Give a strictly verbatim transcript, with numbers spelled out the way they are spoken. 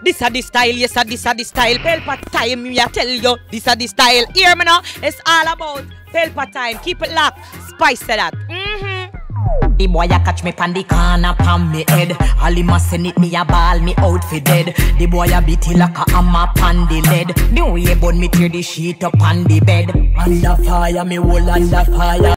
This a the style, yes a this a the style. Pelpa time, me a tell you, this a the style. Hear me now, it's all about Pelpa time. Keep it locked, spice to that. Mm-hmm. The boy a catch me pan the corner pan me head. All him a send it, me a ball me out for dead. The boy a beat it like a hammer pan the lead. The way burn me tear the sheet up on the bed. Under fire, me whole under fire.